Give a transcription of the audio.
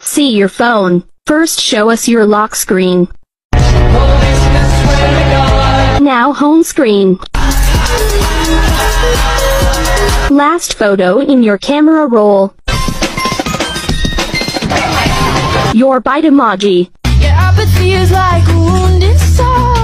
see your phone. First show us your lock screen. Now home screen. Last photo in your camera roll. Your bite emoji. Your apathy is like a wound inside.